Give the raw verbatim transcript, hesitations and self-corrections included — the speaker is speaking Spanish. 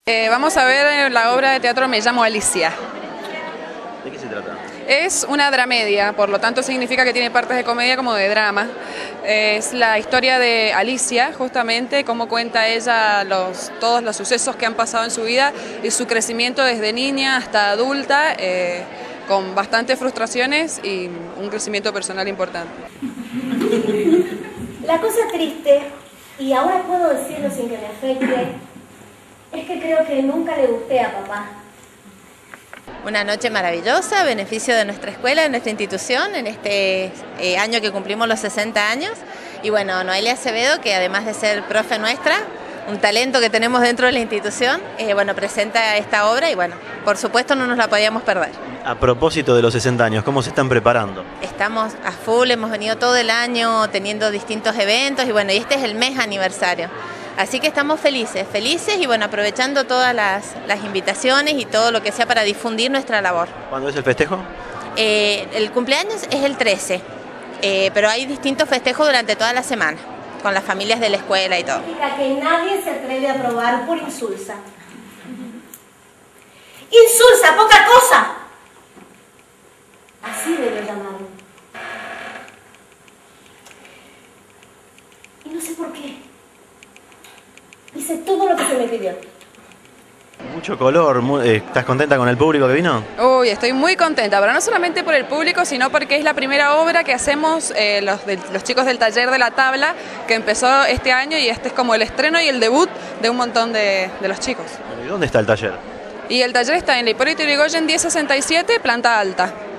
Eh, vamos a ver la obra de teatro Me llamo Alicia. ¿De qué se trata? Es una dramedia, por lo tanto significa que tiene partes de comedia como de drama. Es la historia de Alicia, justamente, cómo cuenta ella los, todos los sucesos que han pasado en su vida y su crecimiento desde niña hasta adulta, eh, con bastantes frustraciones y un crecimiento personal importante. La cosa triste, y ahora puedo decirlo sin que me afecte, es que creo que nunca le gusté a papá. Una noche maravillosa, a beneficio de nuestra escuela, de nuestra institución, en este eh, año que cumplimos los sesenta años. Y bueno, Noelia Acevedo, que además de ser profe nuestra, un talento que tenemos dentro de la institución, eh, bueno, presenta esta obra y bueno, por supuesto no nos la podíamos perder. A propósito de los sesenta años, ¿cómo se están preparando? Estamos a full, hemos venido todo el año teniendo distintos eventos y bueno, y este es el mes aniversario. Así que estamos felices, felices y bueno, aprovechando todas las, las invitaciones y todo lo que sea para difundir nuestra labor. ¿Cuándo es el festejo? Eh, el cumpleaños es el trece, eh, pero hay distintos festejos durante toda la semana, con las familias de la escuela y todo. Que nadie se atreve a probar por insulsa. ¡Insulsa, poca cosa! Así debe llamarlo. Y no sé por qué. Hice todo lo que se me pidió. Mucho color, muy, eh, ¿estás contenta con el público que vino? Uy, estoy muy contenta, pero no solamente por el público, sino porque es la primera obra que hacemos eh, los, de, los chicos del taller de la tabla, que empezó este año y este es como el estreno y el debut de un montón de, de los chicos. ¿Y dónde está el taller? Y el taller está en la Hipólito Yrigoyen diez sesenta y siete, planta alta.